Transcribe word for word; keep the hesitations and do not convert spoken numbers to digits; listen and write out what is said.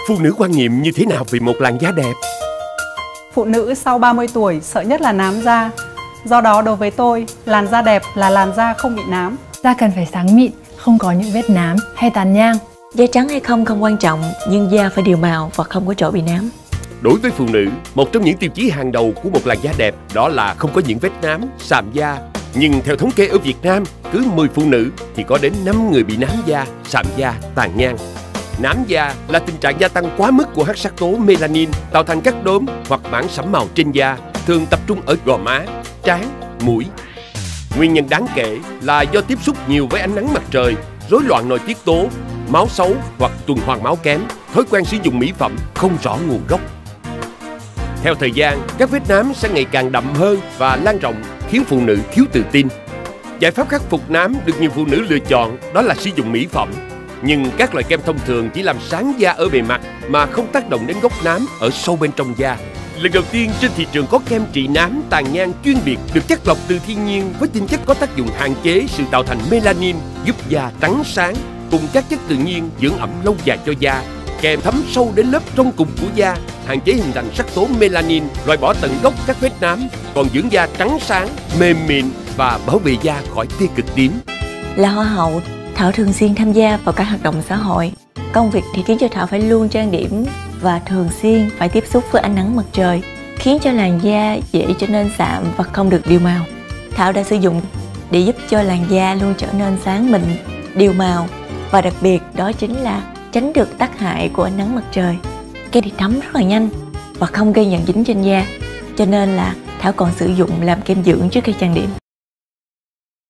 Phụ nữ quan niệm như thế nào về một làn da đẹp? Phụ nữ sau ba mươi tuổi sợ nhất là nám da. Do đó đối với tôi, làn da đẹp là làn da không bị nám. Da cần phải sáng mịn, không có những vết nám hay tàn nhang. Da trắng hay không không quan trọng, nhưng da phải đều màu và không có chỗ bị nám. Đối với phụ nữ, một trong những tiêu chí hàng đầu của một làn da đẹp đó là không có những vết nám, sạm da. Nhưng theo thống kê ở Việt Nam, cứ mười phụ nữ thì có đến năm người bị nám da, sạm da, tàn nhang. Nám da là tình trạng gia tăng quá mức của hắc sắc tố melanin tạo thành các đốm hoặc mảng sẫm màu trên da, thường tập trung ở gò má, trán, mũi. Nguyên nhân đáng kể là do tiếp xúc nhiều với ánh nắng mặt trời, rối loạn nội tiết tố, máu xấu hoặc tuần hoàn máu kém, thói quen sử dụng mỹ phẩm không rõ nguồn gốc. Theo thời gian, các vết nám sẽ ngày càng đậm hơn và lan rộng, khiến phụ nữ thiếu tự tin. Giải pháp khắc phục nám được nhiều phụ nữ lựa chọn đó là sử dụng mỹ phẩm. Nhưng các loại kem thông thường chỉ làm sáng da ở bề mặt mà không tác động đến gốc nám ở sâu bên trong da. Lần đầu tiên trên thị trường có kem trị nám tàn nhang chuyên biệt được chất lọc từ thiên nhiên với tinh chất có tác dụng hạn chế sự tạo thành melanin, giúp da trắng sáng cùng các chất tự nhiên dưỡng ẩm lâu dài cho da. Kem thấm sâu đến lớp trong cùng của da, hạn chế hình thành sắc tố melanin, loại bỏ tận gốc các vết nám, còn dưỡng da trắng sáng, mềm mịn và bảo vệ da khỏi tia cực tím. Là hoa hậu, Thảo thường xuyên tham gia vào các hoạt động xã hội. Công việc thì khiến cho Thảo phải luôn trang điểm và thường xuyên phải tiếp xúc với ánh nắng mặt trời, khiến cho làn da dễ trở nên sạm và không được đều màu. Thảo đã sử dụng để giúp cho làn da luôn trở nên sáng mịn, đều màu, và đặc biệt đó chính là tránh được tác hại của ánh nắng mặt trời. Kem thì thấm rất là nhanh và không gây nhờn dính trên da, cho nên là Thảo còn sử dụng làm kem dưỡng trước khi trang điểm.